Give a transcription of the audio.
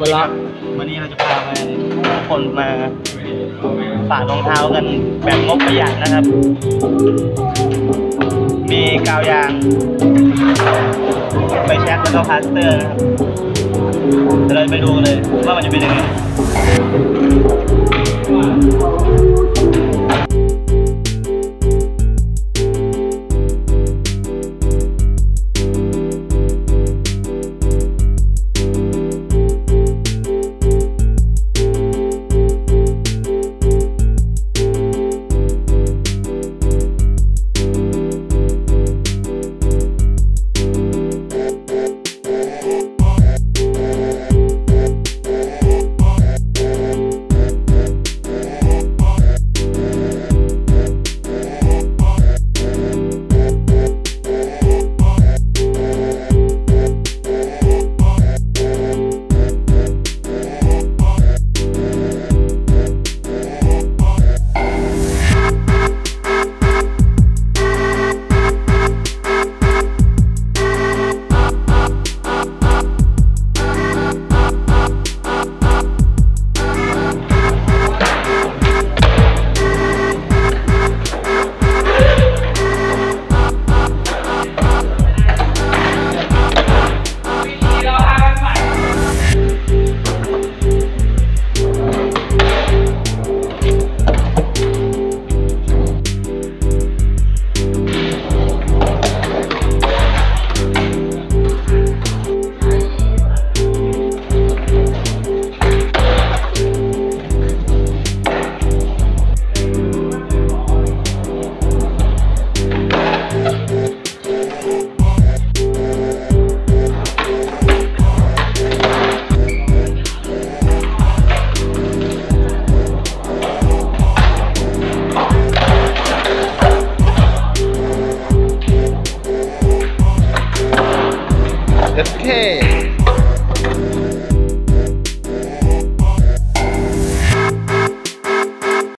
คนละวันนี้เราจะพาไปคนมาฝากรองเท้ากันแบบงบประหยัดนะครับ มีกาวยางไปแช็คแล้วก็พลาสเตอร์นะครับเดี๋ยวเราไปดูเลยว่ามันจะเป็นยังไงโอเค